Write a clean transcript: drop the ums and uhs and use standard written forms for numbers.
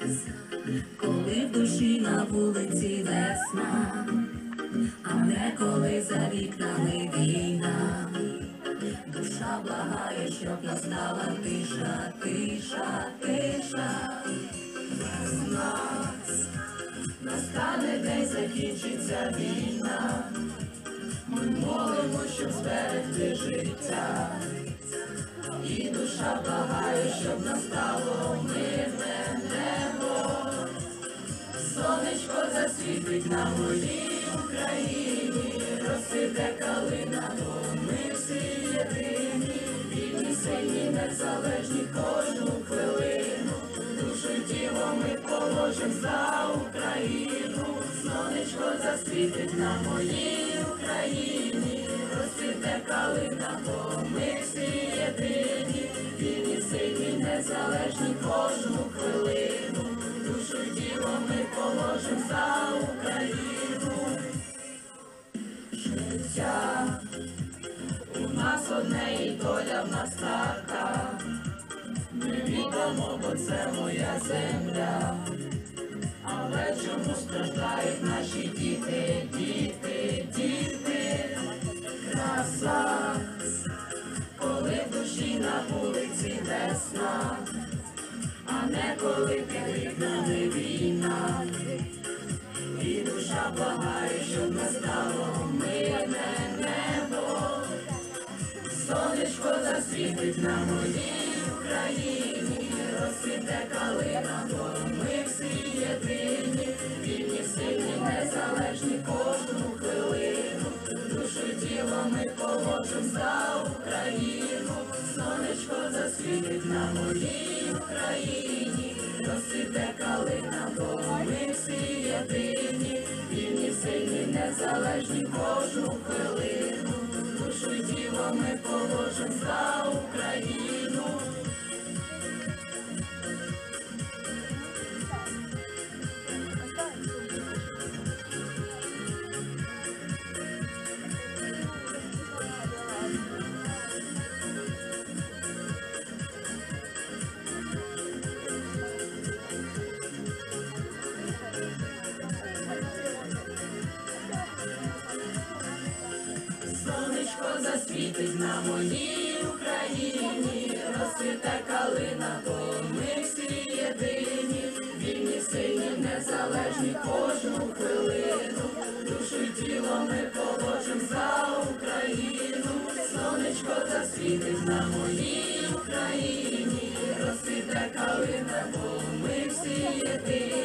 коли в душі на вулиці весна, а не коли за вікнами війна. Душа благає, щоб настала тиша, тиша, тиша. Без нас настане день, закінчиться війна. Ми молимо, щоб зберегти життя. І душа благає, щоб настало мирне небо. Сонечко засвітить на моїй Україні, розцвіте калина, бо ми всі єдині, вільні, сильні, незалежні кожну хвилину. Душу й тіло ми положим за Україну. Сонечко засвітить на моїй Україні, розцвіте калина, бо ми всі єдині, вільні, сильні, незалежні кожну хвилину. Душу й тіло ми положим за Україну. Життя у нас одне і доля в нас така. Ми відомо, бо це моя земля. Але чому страждають наші діти, діти, діти? Краса, коли в душі на вулиці весна, а не коли під вікнами війна. І душа благає, щоб настало мирне небо. Сонечко засвітить на моїй Україні, розцвіте калина, бо ми всі єдині, вільні, сильні, незалежні кожну хвилину. Душу й тіло ми положим за Україну. Сонечко засвітить на моїй Україні, розцвіте калина, бо ми всі єдині, вільні, сильні, незалежні кожну хвилину. Душу й тіло ми положим за Україну. Сонечко засвітить на моїй Україні, розцвіте калина, бо ми всі єдині, вільні, сильні, незалежні кожну хвилину. Душу й тіло ми положим за Україну. Сонечко засвітить на моїй Україні, розцвіте калина, бо ми всі єдині.